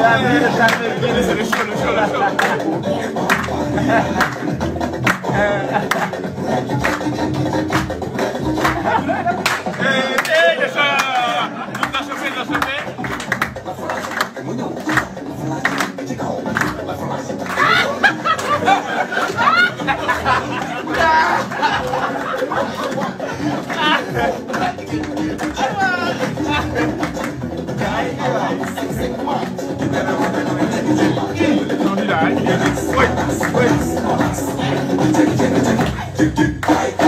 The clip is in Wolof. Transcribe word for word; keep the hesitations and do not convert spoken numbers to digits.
C'est le show, le show, le show. Eh, eh, le show. Non t'as chauffé, t'as chauffé. Wait, wait.